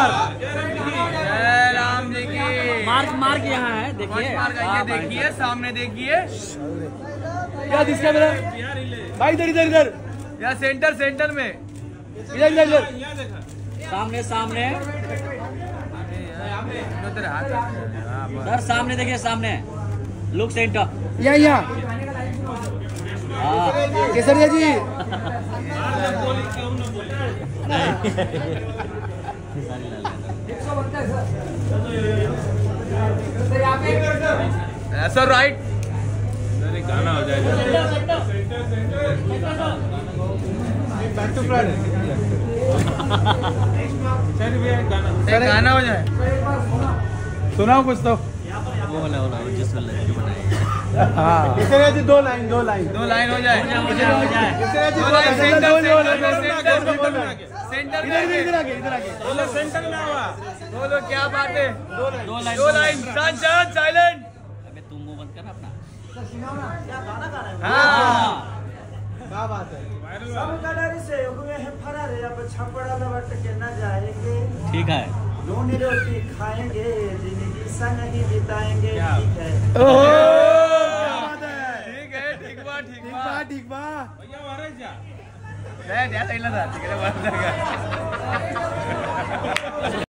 जय राम जी की। मार्क यहाँ है, देखिए देखिए सामने देखिए। क्या दिसका मेरा भाई, इधर इधर इधर, या सेंटर में, इधर इधर इधर, सामने सर, सामने देखिए, सामने लुक सेंटर, यहाँ केसरिया जी। ऐसा राइट, गाना हो जाएगा। बैक टू फ्रंट, गाना हो जाए। सुनाओ कुछ तो। वो वाला जिस वाला जो बनाए। हाँ, केसरिया जी, दो लाइन हो जाए। केसरिया जी, सेंटर इधर आगे बोलो सेंटर में हुआ। बोलो, क्या बात है। दो लाइन साइलेंट। अबे तुम वो बंद करना अपना। हाँ, क्या बात है। ठीक है, रोनी रोटी खाएंगे, जिंदगी संग ही बिताएंगे। ठीक है, ठीक बा। भैया महाराज जा। ठीक है।